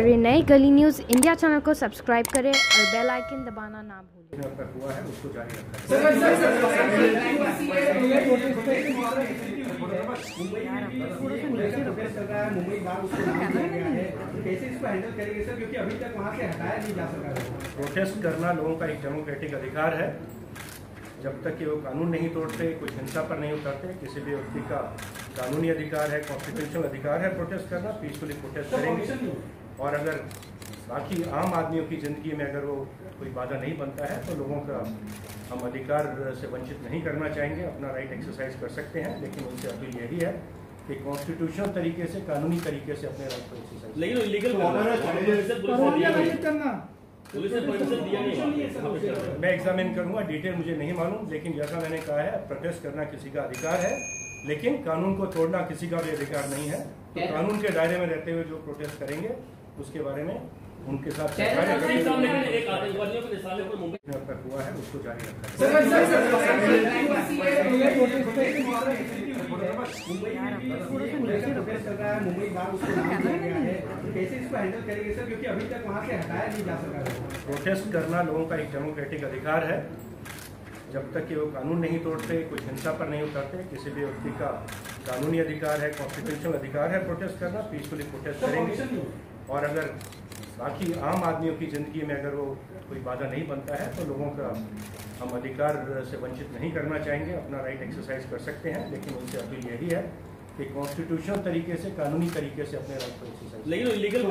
रहे नए गली न्यूज़ इंडिया चैनल को सब्सक्राइब करें और बेल आइकन दबाना ना भूलें। हुआ है उसको जारी रखा प्रोटेस्ट करना लोगों का एक डेमोक्रेटिक अधिकार है। जब तक कि वो कानून नहीं तोड़ते, कुछ हिंसा पर नहीं उतरते, किसी भी व्यक्ति का कानूनी अधिकार है, कॉन्स्टिट्यूशनल अधिकार है प्रोटेस्ट करना, पीसफुली प्रोटेस्ट करेंगे। और अगर बाकी आम आदमियों की ज़िंदगी में अगर वो कोई बाधा नहीं बनता है तो लोगों का हम अधिकार से वंचित नहीं करना चाहेंगे, अपना राइट एक्सरसाइज कर सकते हैं। लेकिन उनसे अपील यही है कि कॉन्स्टिट्यूशनल तरीके से, कानूनी तरीके से अपने राइट को एक्सरसाइज। लेकिन इलीगल मैं एग्जामिन करूंगा, डिटेल मुझे नहीं मालूम, लेकिन जैसा मैंने कहा है प्रोटेस्ट करना किसी का अधिकार है, लेकिन कानून को तोड़ना किसी का भी अधिकार नहीं है। तो कानून के दायरे में रहते हुए जो प्रोटेस्ट करेंगे उसके बारे में उनके साथ हुआ है उसको जारी रखा प्रोटेस्ट करना लोगों का एक डेमोक्रेटिक अधिकार है। जब तक कि वो कानून नहीं तोड़ते, कुछ हिंसा पर नहीं उतरते, किसी भी व्यक्ति का कानूनी अधिकार है, कॉन्स्टिट्यूशनल अधिकार है प्रोटेस्ट करना, पीसफुली प्रोटेस्ट करेंगे। और अगर बाकी आम आदमियों की ज़िंदगी में अगर वो कोई बाधा नहीं बनता है तो लोगों का हम अधिकार से वंचित नहीं करना चाहेंगे, अपना राइट एक्सरसाइज कर सकते हैं। लेकिन उनसे अपील यही है कि कॉन्स्टिट्यूशनल तरीके से, कानूनी तरीके से अपने राइट को एक्सरसाइज। लेकिन इलीगल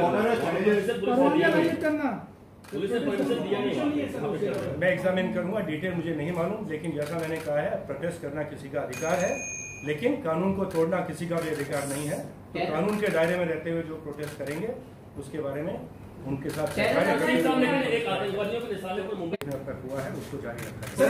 मैं एग्जामिन करूंगा, डिटेल मुझे नहीं मालूम, लेकिन जैसा मैंने कहा है प्रोटेस्ट करना किसी का अधिकार है, लेकिन कानून को तोड़ना किसी का भी अधिकार नहीं है। तो कानून के दायरे में रहते हुए जो प्रोटेस्ट करेंगे उसके बारे में उनके साथ हुआ है उसको जारी रखा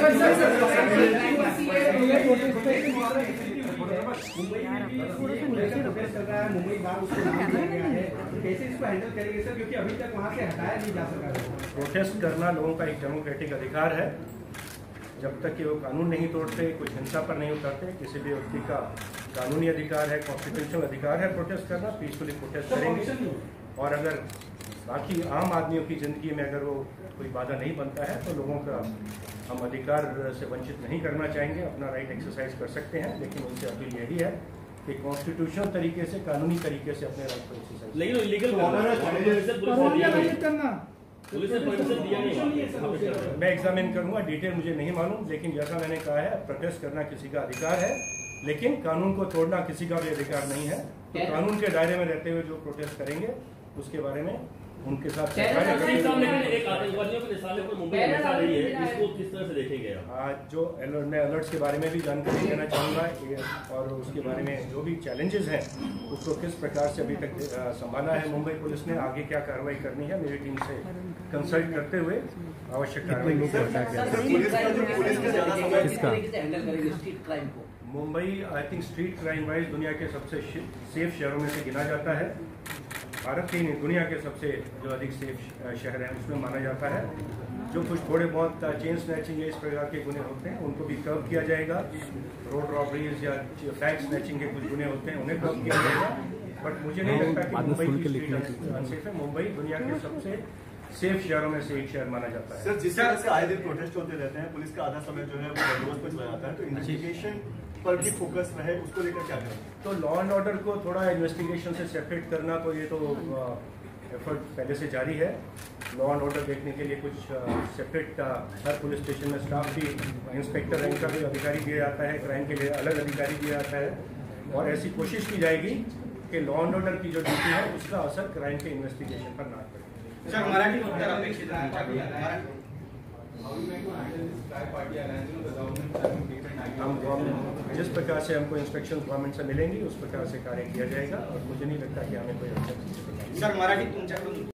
प्रोटेस्ट करना लोगों का एक डेमोक्रेटिक अधिकार है। जब तक कि वो कानून नहीं तोड़ते, कुछ हिंसा पर नहीं उतरते, किसी भी व्यक्ति का कानूनी अधिकार है, कॉन्स्टिट्यूशनल अधिकार है प्रोटेस्ट करना, पीसफुली प्रोटेस्ट करेंगे। और अगर बाकी आम आदमियों की ज़िंदगी में अगर वो कोई बाधा नहीं बनता है तो लोगों का हम अधिकार से वंचित नहीं करना चाहेंगे, अपना राइट एक्सरसाइज कर सकते हैं। लेकिन उनसे अपील यही है कि कॉन्स्टिट्यूशनल तरीके से, कानूनी तरीके से अपने राइट को एक्सरसाइज। लेकिन इलीगल मैं एग्जामिन करूंगा, डिटेल मुझे नहीं मालूम, लेकिन जैसा मैंने कहा है प्रोटेस्ट करना किसी का अधिकार है, लेकिन कानून को तोड़ना किसी का भी अधिकार नहीं है। तो कानून के दायरे में रहते हुए जो प्रोटेस्ट करेंगे उसके बारे में उनके साथ इसको किस तरह से देखे गया? जो मैं अलर्ट्स के बारे में भी जानकारी देना चाहूँगा और उसके बारे में जो भी चैलेंजेस हैं उसको किस प्रकार से अभी तक संभाला है मुंबई पुलिस ने, आगे क्या कार्रवाई करनी है, मेरी टीम से कंसल्ट करते हुए आवश्यक कार्रवाई। Mumbai I think street crime wise दुनिया के सबसे सेफ शहरों में से गिना जाता है। भारत ही नहीं, दुनिया के सबसे जो अधिक सेफ शहर हैं उसमें माना जाता है। जो कुछ थोड़े बहुत चेन स्नैचिंग या इस प्रकार के गुने होते हैं उनको भी कर्व किया जाएगा। रोड रॉबरीज या बैंक स्नैचिंग के कुछ गुने होते हैं उन्हें कर्व किया जाएगा। बट मुझे नहीं लगता कि मुंबई की स्ट्रीट अनसेफ है। मुंबई दुनिया के सबसे सेफ शहरों में से एक शहर माना जाता है। सर, जिस तरह से आए दिन प्रोटेस्ट होते रहते हैं, पुलिस का आधा समय जो है वो बंदोबस्त पर चला जाता है, तो इन्वेस्टिगेशन पर भी फोकस रहे, उसको लेकर क्या करें? तो लॉ एंड ऑर्डर को थोड़ा इन्वेस्टिगेशन से सेपरेट करना, तो ये तो एफर्ट पहले से जारी है। लॉ एंड ऑर्डर देखने के लिए कुछ सेपरेट हर पुलिस स्टेशन में स्टाफ भी, इंस्पेक्टर रैंक का भी अधिकारी दिया जाता है, क्राइम के लिए अलग अधिकारी दिया जाता है। और ऐसी कोशिश की जाएगी कि लॉ एंड ऑर्डर की जो ड्यूटी है उसका असर क्राइम के इन्वेस्टिगेशन पर ना पड़े। सर, मराठी उत्तर अपेक्षित हम गवर्नमेंट जिस प्रकार से हमको इंस्पेक्शन गवर्नमेंट से मिलेंगी उस प्रकार से कार्य किया जाएगा और मुझे नहीं लगता कि हमें कोई अच्छा। सर, मराठी तुमच्याकडून